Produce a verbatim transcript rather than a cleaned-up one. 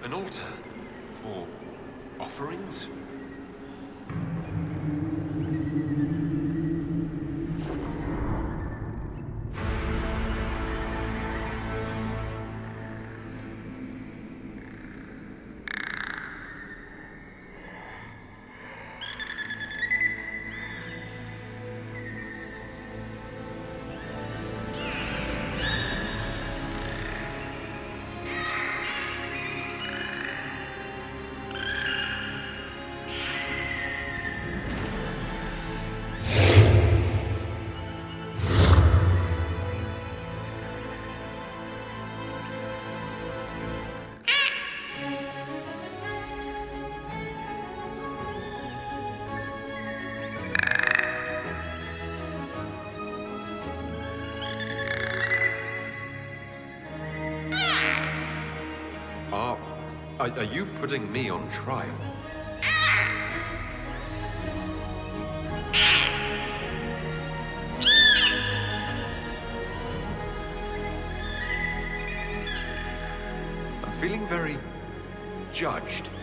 An altar for offerings? Are, are, are you putting me on trial? I'm feeling very judged.